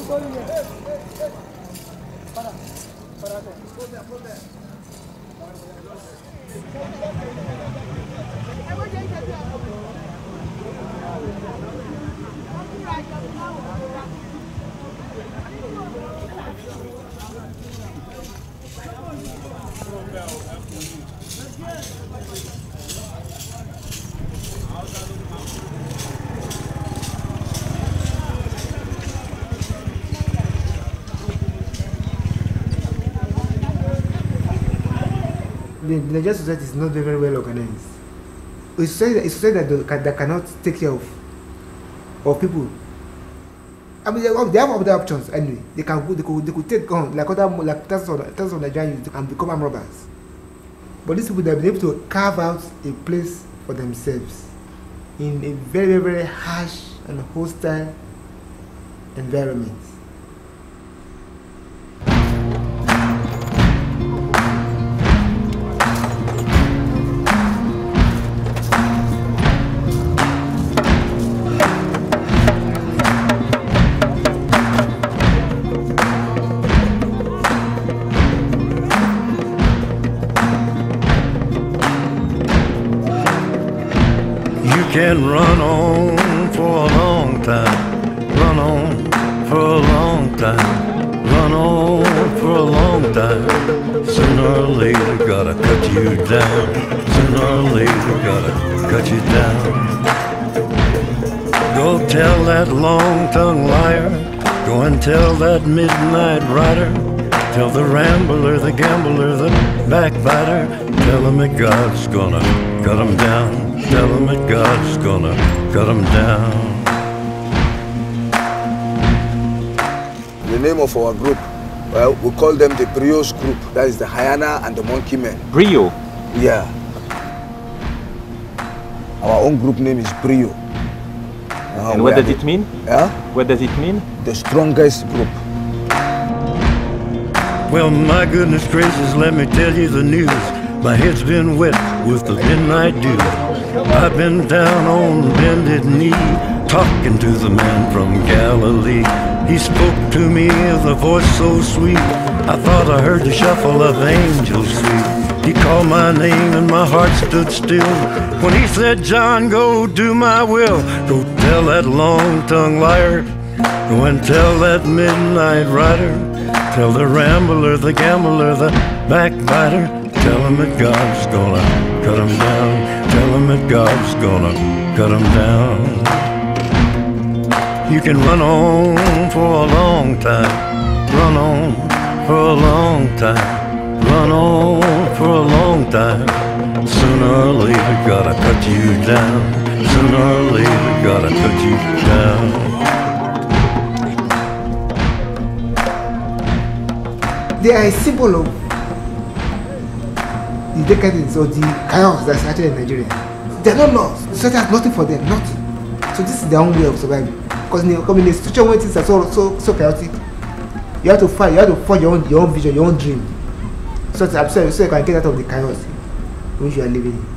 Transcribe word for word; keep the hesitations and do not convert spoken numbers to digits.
The Nigerian society is not very well organized. It's a society, it's a society that, that cannot take care of, of people. I mean, they have, they have other options anyway. They can go, they could, they could take on like other like thousands of, thousands of Nigerians and become armed robbers. But these people, they have been able to carve out a place for themselves in a very, very, very harsh and hostile environment. Can run on for a long time, run on for a long time, run on for a long time. Sooner or later gotta cut you down, sooner or later gotta cut you down. Go tell that long-tongued liar, go and tell that midnight rider, tell the rambler, the gambler, the backbiter, tell him that God's gonna cut him down. Tell them that God's gonna cut them down. The name of our group, well, we call them the Brios group. That is the Hyena and the Monkey Men. Brio? Yeah. Our own group name is Brio. Uh, and what does it mean? Yeah? What does it mean? The strongest group. Well, my goodness gracious, let me tell you the news. My head's been wet with the midnight dew. I've been down on bended knee, talking to the man from Galilee. He spoke to me with a voice so sweet, I thought I heard the shuffle of angels sweet. He called my name and my heart stood still when he said, John, go do my will. Go tell that long-tongued liar, go and tell that midnight rider, tell the rambler, the gambler, the backbiter, tell him that God's gonna cut him down. Tell him that God's gonna cut him down. You can run on for a long time, run on for a long time, run on for a long time. Sooner or later gotta cut you down, sooner or later gotta cut you down. They are a symbol of the decadence or the chaos that's actually in Nigeria. They are not lost. The society has nothing for them, nothing. So this is their own way of surviving. Because in a, in a situation where things are so, so, so chaotic, you have to fight, you have to find your own, your own vision, your own dream. So, so, so you can get out of the chaos in which you are living.